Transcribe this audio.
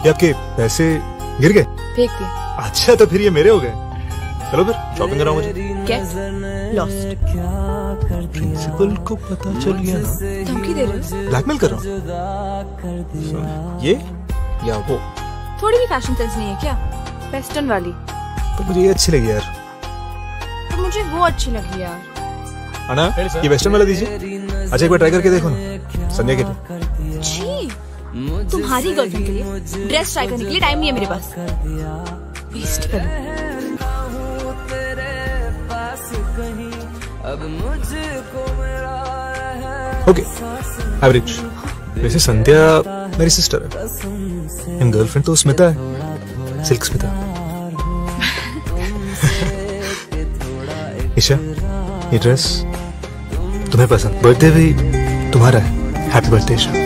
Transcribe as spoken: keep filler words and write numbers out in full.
ये आपके पैसे गिर गए? फेंक दिए। अच्छा तो फिर ये मेरे हो गए। चलो फिर शॉपिंग कराओ मुझे। Get lost. प्रिंसिपल को पता चल गया ना? धमकी दे रहे हो? ब्लैकमेल कर रहा हूँ। ये या वो? थोड़ी भी फैशन सेंस नहीं है क्या? वेस्टर्न वाली। तो मुझे ये अच्छी लगी यार। तो मुझे वो अच्छी लगी यार। अना ये वेस्टर्न वाला दीजिए। अच्छा एक बार ट्राई करके देखो ना संध्या के लिए। छी, तुम्हारी गर्लफ्रेंड के लिए ड्रेस ट्राई करने के लिए टाइम नहीं है मेरे पास। वेस्ट करो। Okay average. वैसे संध्या मेरी सिस्टर है, इन गर्लफ्रेंड तो स्मिता है, सिल्क स्मिता। ईशा ये ड्रेस तुम्हें पसंद, बर्थडे भी तुम्हारा है। Happy birthday Isha.